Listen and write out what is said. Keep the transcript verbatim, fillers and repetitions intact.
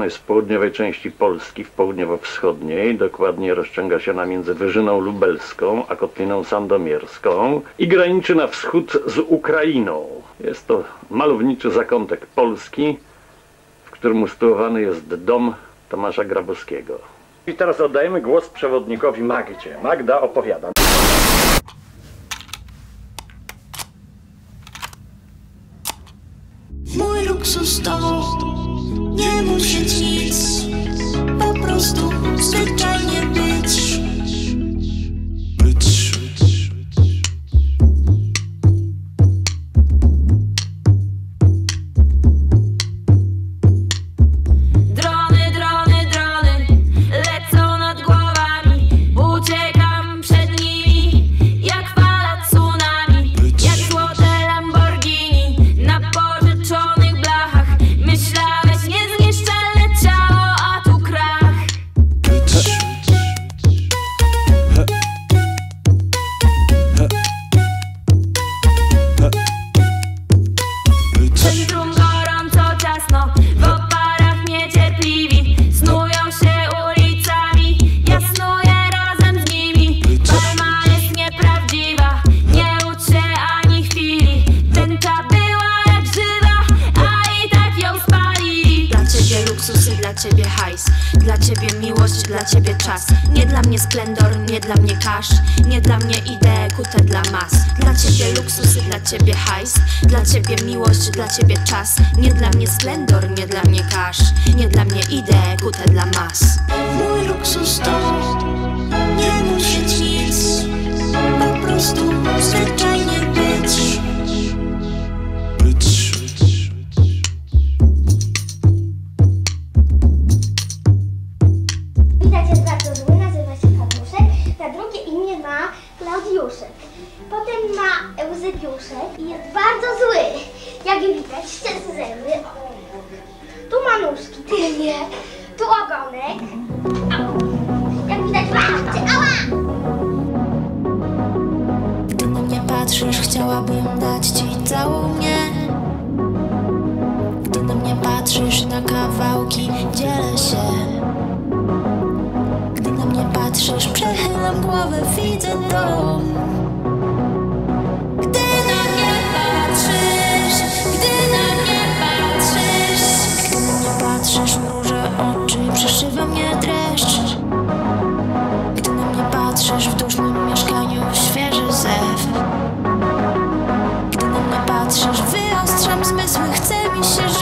jest w południowej części Polski, w południowo-wschodniej, dokładnie rozciąga się ona między Wyżyną Lubelską a Kotliną Sandomierską i graniczy na wschód z Ukrainą. Jest to malowniczy zakątek Polski, w którym usytuowany jest dom Tomasza Grabowskiego. I teraz oddajemy głos przewodnikowi Magdzie. Magda opowiada. Mój luksus to nie musieć nic, po prostu zwyczajnie być. Być. Drony, drony, drony lecą nad głowami. Uciekam przed nimi jak fala tsunami. Jak złote Lamborghini na pożyczonych blachach. Myślałeś niezniszczalne ciało, a tu krach. Centrum gorąco, ciasno, w oparach niecierpliwi. Snują się ulicami, ja snuję razem z nimi. Palma jest nieprawdziwa, nie ucz się ani chwili. Tęcza była jak żywa, a i tak ją spalili. Dla ciebie luksusy, dla ciebie hajs, dla ciebie miłość, dla ciebie czas. Nie dla mnie splendor, nie dla mnie cash, nie dla mnie idee kute dla mas. Dla ciebie luksusy, dla ciebie hajs, dla ciebie miłość, dla ciebie czas. Nie dla mnie splendor, nie dla mnie cash, nie dla mnie idee kute dla mas. Mój luksus to nie musieć nic, po prostu zwyczajnie być. Być. Widać, jest bardzo zły, nazywa się Kaduszek, na drugie imię ma Klaudiuszek. Potem ma Eusebiuszek i jest bardzo zły. Jak widać, ścierce zęby. Tu ma nóżki tylnie, tu ogonek. Au. Jak widać, patrzcie, ała! Gdy na mnie patrzysz, chciałabym dać ci całą mnie. Gdy na mnie patrzysz, na kawałki dzielę się. Gdy na mnie patrzysz, przechylam głowę, widzę dom. Gdy na mnie patrzysz, gdy na mnie patrzysz, gdy na mnie patrzysz, mrużę oczy, przeszywa mnie dreszcz. Gdy na mnie patrzysz, w dusznym mieszkaniu świeży zew. Gdy na mnie patrzysz, wyostrzam zmysły, chce mi się